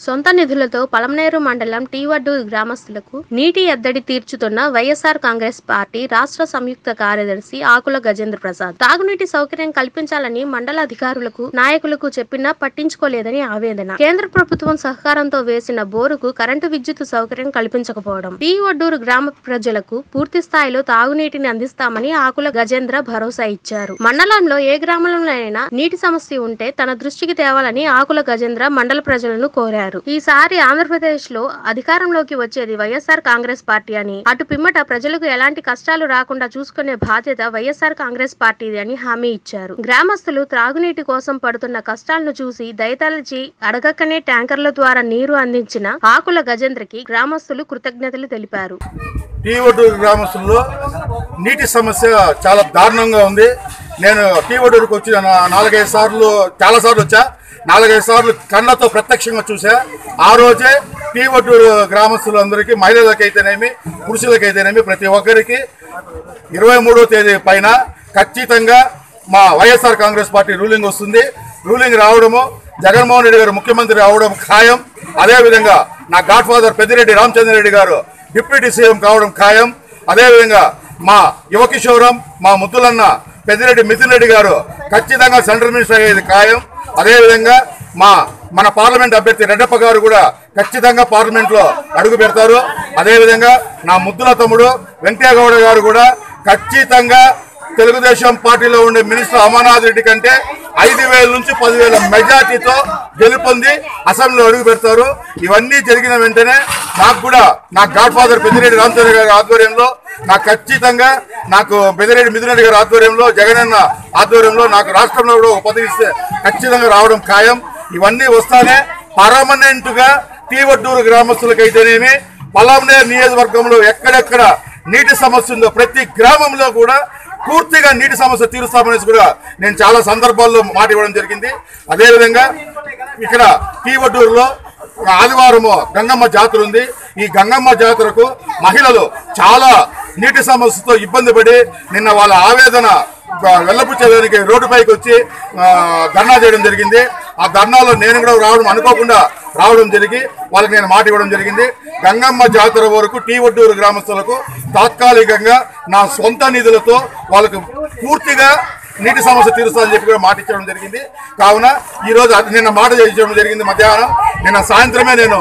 సొంత నిధులతో పలమనేరు మండలం టీవడ్డూరు గ్రామస్తులకు నీటి ఎద్దడి తీర్చుతున్న వైఎస్ఆర్ కాంగ్రెస్ పార్టీ రాష్ట్ర సంయుక్త కార్యదర్శి ఆకుల గజేంద్ర ప్రసాద్ తాగునీటి సౌకర్యం కల్పించాలని మండల అధికారులకు నాయకులకు చెప్పినా పట్టించుకోలేదని ఆవేదన. కేంద్ర ప్రభుత్వం సహకారంతో వేసిన బోరుకు కరెంటు విద్యుత్ సౌకర్యం కల్పించకపోవడం. టీవడ్డూరు గ్రామ ప్రజలకు పూర్తి స్థాయిలో తాగునీటిని అందిస్తామని ఆకుల గజేంద్ర భరోసా ఇచ్చారు. మండలంలో ఏ గ్రామంలోనైనా నీటి సమస్య ఉంటే తన దృష్టికి తేవాలని ఆకుల గజేంద్ర మండల ప్రజలను కోరారు. ఈసారి ఆంధ్రప్రదేశ్ లో అధికారంలోకి వచ్చేది వైఎస్ఆర్ కాంగ్రెస్ పార్టీ అని, అటు పిమ్మట ప్రజలకు ఎలాంటి కష్టాలు రాకుండా చూసుకునే బాధ్యత వైఎస్ఆర్ కాంగ్రెస్ పార్టీది అని హామీ ఇచ్చారు. గ్రామస్తులు త్రాగునీటి కోసం పడుతున్న కష్టాలను చూసి దయతలచి అడగకనే ట్యాంకర్ల ద్వారా నీరు అందించిన ఆకుల గజేంద్రకి గ్రామస్తులు కృతజ్ఞతలు తెలిపారు. టీవడ్డూరు గ్రామస్తుల్లో నీటి సమస్య చాలా దారుణంగా ఉంది. నేను టీవడ్డూరుకు వచ్చి 4-5 సార్లు చాలా సార్లు వచ్చా. 4-5 సార్లు కళ్ళతో ప్రత్యక్షంగా చూసా. ఆ రోజే టీవడ్డూరు గ్రామస్తులందరికీ, మహిళలకైతేనేమి పురుషులకైతేనేమి ప్రతి ఒక్కరికి 23వ తేదీ పైన ఖచ్చితంగా మా వైఎస్ఆర్ కాంగ్రెస్ పార్టీ రూలింగ్ వస్తుంది. రూలింగ్ రావడము, జగన్మోహన్ రెడ్డి గారు ముఖ్యమంత్రి రావడం ఖాయం. అదేవిధంగా నా గాడ్ ఫాదర్ పెద్దిరెడ్డి రామచంద్రరెడ్డి గారు డిప్యూటీ సీఎం కావడం ఖాయం. అదేవిధంగా మా యువకిషోరం, మా ముద్దులన్న పెద్దిరెడ్డి మిథున్ రెడ్డి గారు ఖచ్చితంగా సెంట్రల్ మినిస్టర్ అయ్యేది ఖాయం. అదేవిధంగా మన పార్లమెంట్ అభ్యర్థి రెడ్డప్ప గారు కూడా ఖచ్చితంగా పార్లమెంట్లో అడుగు పెడతారు. అదేవిధంగా నా ముద్దుల తమ్ముడు వెంకయ్యగౌడ గారు కూడా ఖచ్చితంగా తెలుగుదేశం పార్టీలో ఉండే మినిస్టర్ అమర్నాథ్ రెడ్డి కంటే 5,000 నుంచి 10,000 మెజార్టీతో గెలుపొంది అసెంబ్లీలో అడుగు పెడతారు. ఇవన్నీ జరిగిన వెంటనే నాకు కూడా నా గాడ్ ఫాదర్ పెద్దిరెడ్డి రామచంద్ర గారి ఆధ్వర్యంలో ఖచ్చితంగా నాకు పెద్దిరెడ్డి మిథున్ రెడ్డి గారి ఆధ్వర్యంలో, జగనన్న ఆధ్వర్యంలో నాకు రాష్ట్రంలో కూడా ఒక పదవి ఇస్తే ఖచ్చితంగా రావడం ఖాయం. ఇవన్నీ వస్తానే పర్మనెంట్ గా టీవడ్డూరు గ్రామస్తులకైతేనేమి, పలమనేరు నియోజకవర్గంలో ఎక్కడెక్కడ నీటి సమస్య ఉందో ప్రతి గ్రామంలో కూడా పూర్తిగా నీటి సమస్య తీరుస్తామనేసి కూడా నేను చాలా సందర్భాల్లో మాట ఇవ్వడం జరిగింది. అదేవిధంగా ఇక్కడ టీవడ్డూరులో ఆదివారము గంగమ్మ జాతర ఉంది. ఈ గంగమ్మ జాతరకు మహిళలు చాలా నీటి సమస్యతో ఇబ్బంది పడి నిన్న వాళ్ళ ఆవేదన వెల్లపుచ్చేదానికి రోడ్డుపైకి వచ్చి ధర్నా చేయడం జరిగింది. ఆ ధర్నాలో నేను కూడా అనుకోకుండా రావడం జరిగి వాళ్ళకి నేను మాట ఇవ్వడం జరిగింది. గంగమ్మ జాతర వరకు టీవడ్డూరు గ్రామస్తులకు తాత్కాలికంగా నా సొంత నిధులతో వాళ్ళకు పూర్తిగా నీటి సమస్య తీరుస్తానని చెప్పి కూడా మాట ఇచ్చడం జరిగింది. కావున ఈరోజు నిన్న మాట ఇచ్చడం జరిగింది. మధ్యాహ్నం నిన్న సాయంత్రమే నేను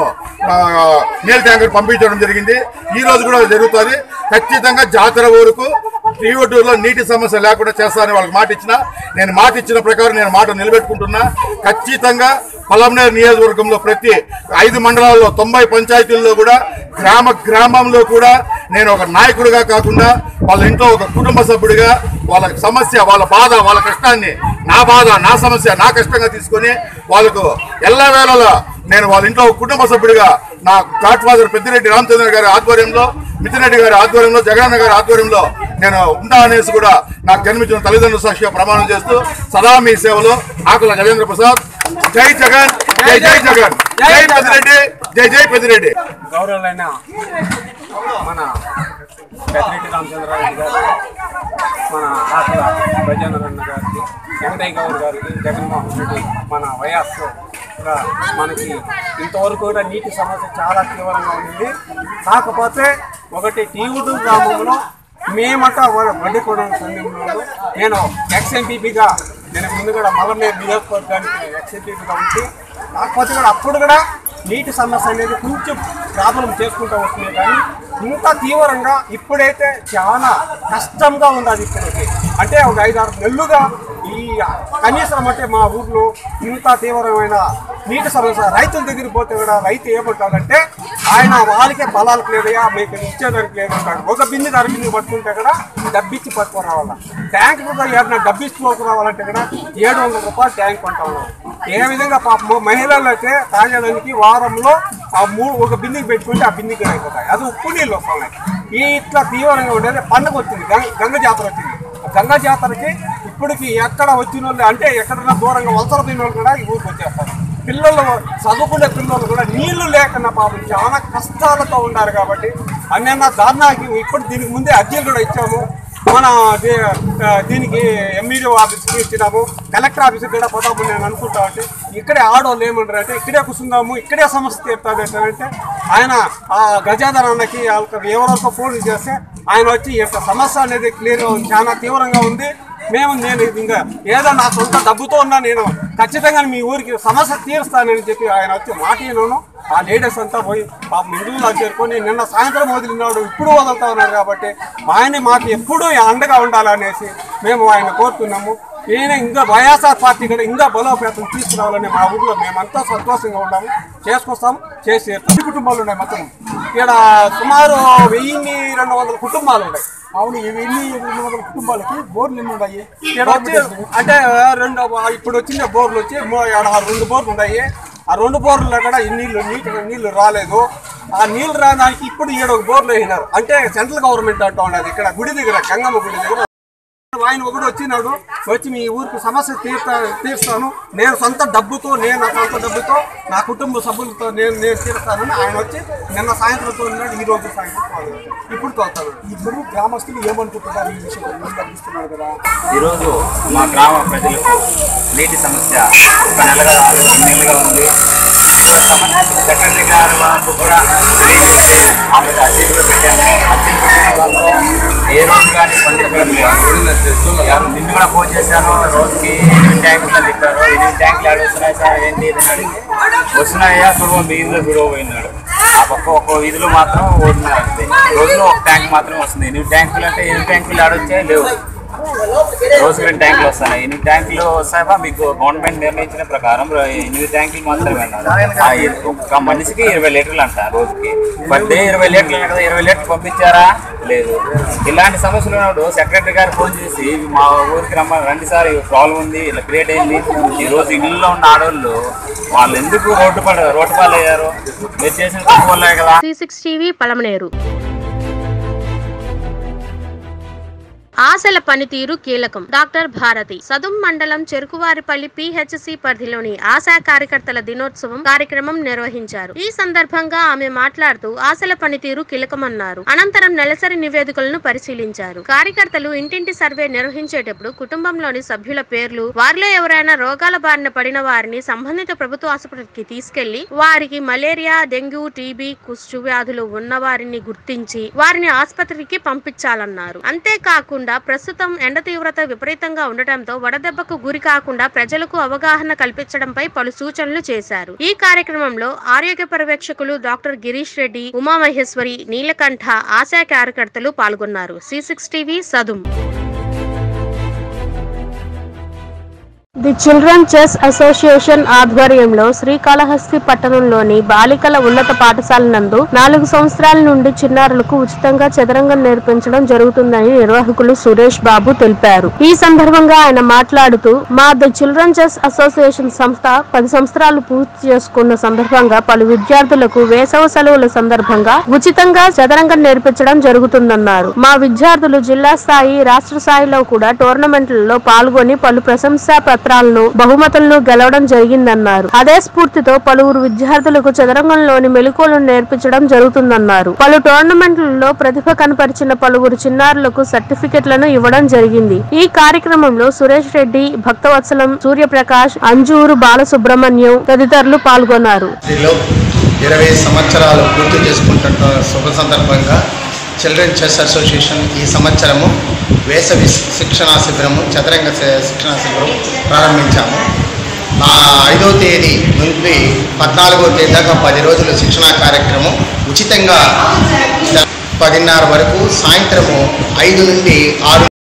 నీళ్ళ ట్యాంకర్ పంపించడం జరిగింది. ఈ రోజు కూడా జరుగుతుంది. ఖచ్చితంగా జాతర వరకు టీవడ్డూరులో నీటి సమస్య లేకుండా చేస్తానని వాళ్ళకి మాట ఇచ్చిన. నేను మాట ఇచ్చిన ప్రకారం నేను మాట నిలబెట్టుకుంటున్నా. ఖచ్చితంగా పలమనేరు నియోజకవర్గంలో ప్రతి 5 మండలాల్లో 90 పంచాయతీల్లో కూడా గ్రామంలో కూడా నేను ఒక నాయకుడిగా కాకుండా వాళ్ళ ఇంట్లో ఒక కుటుంబ సభ్యుడిగా వాళ్ళ సమస్య, వాళ్ళ బాధ, వాళ్ళ కష్టాన్ని నా బాధ, నా సమస్య, నా కష్టంగా తీసుకొని వాళ్ళకు ఎల్లవేళలా నేను వాళ్ళ ఇంట్లో ఒక కుటుంబ సభ్యుడిగా నా గాడ్ ఫాదర్ పెద్దిరెడ్డి రామచంద్ర గారి ఆధ్వర్యంలో, మిథున్ రెడ్డి గారి ఆధ్వర్యంలో, జగనన్న గారి ఆధ్వర్యంలో నేను ఉంటా అనేసి కూడా నాకు జన్మించిన తల్లిదండ్రుల సాక్షిగా ప్రమాణం చేస్తూ సదా మీ సేవలో ఆకుల గజేంద్ర ప్రసాద్. జై జగన్, జై జై జగన్, జై పెద్దిరెడ్డి, జై జై పెద్దిరెడ్డి. గౌరవులైన మన పెద్దిరెడ్డి రామచంద్రారెడ్డి గారు, మన ఆకుల గజేంద్రన్న గారికి, వెంకయ్య గౌడ్ గారికి, జగన్మోహన్ రెడ్డి మన వైఎస్గా మనకి ఇంతవరకు కూడా నీటి సమస్య చాలా తీవ్రంగా ఉంది. కాకపోతే ఒకటి టీవడ్డూరు గ్రామంలో మేమట వడ్డీకొండ సమయంలో నేను ఎక్స్ఎంపీపీగా నేను ముందు కూడా పలమనేరు నియోజకవర్గానికి ఎక్స్ఎంపీగా ఉంచి, కాకపోతే కూడా అప్పుడు కూడా నీటి సమస్య అనేది కొంచెం ప్రాబ్లం చేసుకుంటూ వస్తుంది. కానీ ఇంత తీవ్రంగా ఇప్పుడైతే చాలా కష్టంగా ఉంది. అది ఇప్పటికి అంటే ఒక 5-6 నెలలుగా ఈ కనీసం అంటే మా ఊర్లో ఇంత తీవ్రమైన నీటి సమస్య. రైతుల దగ్గరికి పోతే కూడా రైతు ఏమంటాడంటే ఆయన వాళ్ళకే పొలాలకు లేదయా, మీకు ఇచ్చేదానికి లేదంటాడు. ఒక బింది బింది పట్టుకుంటే కూడా డబ్బిచ్చి పట్టుకు రావాలా. ట్యాంక్ కూడా ఏదైనా డబ్బిచ్చి రావాలంటే కూడా 700 రూపాయలు ట్యాంక్ కొంటా ఉన్నాం. ఏ విధంగా మహిళలు అయితే తాగేదానికి వారంలో ఒక బిందికి పెట్టుకుంటే ఆ బిందికి అయిపోతాయి. అది ఉప్పు నీళ్ళు వస్తున్నాయి. ఇట్లా తీవ్రంగా ఉండేది. పండుగ వచ్చింది, గంగ జాతర వచ్చింది. గంగా జాతరకి ఇప్పటికి ఎక్కడ వచ్చిన వాళ్ళు అంటే ఎక్కడన్నా దూరంగా వలసల పోయిన వాళ్ళు కూడా ఈ ఊరికి వచ్చేస్తారు. పిల్లలు చదువుకునే పిల్లలు కూడా నీళ్లు లేకుండా పాపం చాలా కష్టాలతో ఉన్నారు. కాబట్టి అన్న ధర్నాకి ఇప్పుడు దీనికి ముందే అర్జీలు కూడా ఇచ్చాము. మన దీనికి ఎంఈడీ ఆఫీస్కి ఇచ్చినాము, కలెక్టర్ ఆఫీస్కి కూడా పోతాము నేను అనుకుంటా ఉంటే ఇక్కడే ఆడవాళ్ళు ఏమంటారు అంటే ఇక్కడే కూర్చుందాము, ఇక్కడే సమస్య తీరుతాదంటే ఆయన ఆ గజాధర్ అన్నకి ఎవరికో ఫోన్ చేస్తే ఆయన వచ్చి యొక్క సమస్య అనేది క్లియర్గా ఉంది, చాలా తీవ్రంగా ఉంది. నేను ఇంకా ఏదో నా సొంత డబ్బుతో ఉన్నా నేను ఖచ్చితంగా మీ ఊరికి సమస్య తీరుస్తానని చెప్పి ఆయన వచ్చి మాట విన్నాను. ఆ లేడీస్ అంతా పోయి పాపం ఇంట్లో చేరుకొని నిన్న సాయంత్రం వదిలినాడు, ఇప్పుడు వదులుతా ఉన్నాడు. కాబట్టి ఆయన మాకు ఎప్పుడూ అండగా ఉండాలనేసి మేము ఆయన కోరుతున్నాము. ఈయన ఇంకా వైఎస్ఆర్ పార్టీ కూడా ఇంకా బలోపేతం తీసుకురావాలని మా ఊళ్ళో మేమంతా సంతోషంగా ఉన్నాము, చేసుకొస్తాము, చేసి కుటుంబాలు ఉన్నాయి. మొత్తం ఇక్కడ సుమారు 1200 కుటుంబాలు ఉన్నాయి. అవును, 1200 కుటుంబాలకి బోర్లు ఎన్ని ఉన్నాయి? వచ్చి అంటే ఇప్పుడు వచ్చిన బోర్లు వచ్చి 2 బోర్లు ఉన్నాయి. ఆ 2 బోర్లలో కూడా నీళ్లు రాలేదు. ఆ నీళ్లు రావడానికి ఇప్పుడు 7 బోర్లు వేసినారు. అంటే సెంట్రల్ గవర్నమెంట్ అంటూ ఉన్నది. ఇక్కడ గుడి దగ్గర గంగమ్మ గుడి దగ్గర ఆయన ఒకటి వచ్చినాడు, వచ్చి మీ ఊరికి సమస్య తీరుస్తాను, నేను సొంత డబ్బుతో నా కుటుంబ సభ్యులతో నేను తీరుస్తానని ఆయన వచ్చి నిన్న సాయంత్రంతో ఉన్నాడు. ఈ రోజు సాయంత్రం ఇప్పుడు తోస్తాను. ఇప్పుడు గ్రామస్తులు ఏమనుకుంటున్నారు ఈ విషయం కనిపిస్తున్నారు కదా? ఈరోజు మా గ్రామ ప్రజలకు నీటి సమస్య ఒక నెలగా 2 నెలలుగా ఉంది. సెక్రటరీ గారు కూడా ఆమె అర్జీలు పెట్టాము. అర్జీలు పెట్టిన దాంట్లో ఏ రోజు కానీ స్పందించడం లేదు. నిన్ను కూడా ఫోన్ చేశాను, రోజుకి 8 ట్యాంకులు అని చెప్పారు. 8 ట్యాంకులు ఆడ వస్తున్నాయి సార్, ఏంటి ఇది అడిగి వస్తున్నాయా చూడవ మీ వీధిలో చూడబోయినాడు. ఆ పక్క ఒక్కో వీధిలో మాత్రం ఓడినారు అంతే. రోజులో 1 ట్యాంక్ మాత్రమే వస్తుంది. 8 ట్యాంకులు అంటే 8 ట్యాంకులు ఆడొచ్చాయి లేవు. రోజుకి 2 ట్యాంకులు వస్తాయి. 8 ట్యాంకులు వస్తాయా? మీకు గవర్నమెంట్ నిర్ణయించిన ప్రకారం 8 ట్యాంకులు మాత్రమే అన్నారు. ఒక్క మనిషికి 20 లీటర్లు అంట రోజుకి. పర్ డే 20 లీటర్లు కదా, 20 లీటర్లు పంపించారా? లేదు. ఇలాంటి సమస్యలు ఉన్నప్పుడు సెక్రటరీ గారు ఫోన్ చేసి మా ఊరికి రండి సార్, ఈ ప్రాబ్లం ఉంది, ఇలా క్రియేట్ అయింది. ఈరోజు ఇళ్ళలో ఉన్న ఆడవాళ్ళు వాళ్ళు ఎందుకు రోడ్డు పాలు అయ్యారు? మీరు చేసిన తప్పు వల్లే కదా. C6 TV Palamaner. ఆశల పనితీరు కీలకం. డాక్టర్ భారతి సదుం మండలం చెరుకువారిపల్లి PHC పరిధిలోని ఆశా కార్యకర్తల దినోత్సవం కార్యక్రమం నిర్వహించారు. ఈ సందర్భంగా ఆమె మాట్లాడుతూ ఆశల పనితీరు కీలకమన్నారు. అనంతరం నెలసరి నివేదికలను పరిశీలించారు. కార్యకర్తలు ఇంటింటి సర్వే నిర్వహించేటప్పుడు కుటుంబంలోని సభ్యుల పేర్లు, వారిలో ఎవరైనా రోగాల బారిన పడిన వారిని సంబంధిత ప్రభుత్వ ఆసుపత్రికి తీసుకెళ్లి వారికి మలేరియా, డెంగ్యూ, టీబీ, కుష్టు వ్యాధులు ఉన్న వారిని గుర్తించి వారిని ఆసుపత్రికి పంపించాలన్నారు. అంతేకాకుండా ప్రస్తుతం ఎండ తీవ్రత విపరీతంగా ఉండటంతో వడదెబ్బకు గురి కాకుండా ప్రజలకు అవగాహన కల్పించడంపై పలు సూచనలు చేశారు. ఈ కార్యక్రమంలో ఆరోగ్య పర్యవేక్షకులు డాక్టర్ గిరీష్ రెడ్డి, ఉమామహేశ్వరి, నీలకంఠ, ఆశా కార్యకర్తలు పాల్గొన్నారు. C6 TV Sadum. The children chess association ఆధ్వర్యంలో శ్రీకాళహస్తి పట్టణంలోని బాలికల ఉన్నత పాఠశాల నందు 4 సంవత్సరాల నుండి చిన్నారులకు ఉచితంగా చదరంగం నేర్పించడం జరుగుతుందని నిర్వాహకులు సురేష్ బాబు తెలిపారు. ఈ సందర్భంగా ఆయన మాట్లాడుతూ మా ది చిల్డ్రన్ చెస్ అసోసియేషన్ సంస్థ 10 సంవత్సరాలు పూర్తి చేసుకున్న సందర్భంగా పలు విద్యార్థులకు వేసవ సెలవుల సందర్భంగా ఉచితంగా చదరంగం నేర్పించడం జరుగుతుందన్నారు. మా విద్యార్థులు జిల్లా స్థాయి, రాష్ట్ర స్థాయిలో కూడా టోర్నమెంట్లలో పాల్గొని పలు ప్రశంసా బహుమతులను గెలవడం జరిగిందన్నారు. అదే స్ఫూర్తితో పలువురు విద్యార్థులకు చదరంగంలోని మెలకువలను నేర్పించడం జరుగుతుందన్నారు. పలు టోర్నమెంట్లలో ప్రతిభ కనపరిచిన పలువురు చిన్నారులకు సర్టిఫికెట్లను ఇవ్వడం జరిగింది. ఈ కార్యక్రమంలో సురేష్ రెడ్డి, భక్తవత్సలం, సూర్యప్రకాష్, అంజూరు బాలసుబ్రహ్మణ్యం తదితరులు పాల్గొన్నారు. 20 సంవత్సరాలు పూర్తి చేసుకుంటున్న శుభ సందర్భంగా చిల్డ్రన్ చెస్ అసోసియేషన్ ఈ సంవత్సరము వేసవి శిక్షణా శిబిరము, చదరంగ శిక్షణా శిబిరం ప్రారంభించాము. 5వ తేదీ నుండి 14వ తేదీ దాకా 10 రోజులు శిక్షణా కార్యక్రమం ఉచితంగా 10:30 వరకు, సాయంత్రము 5 నుండి 6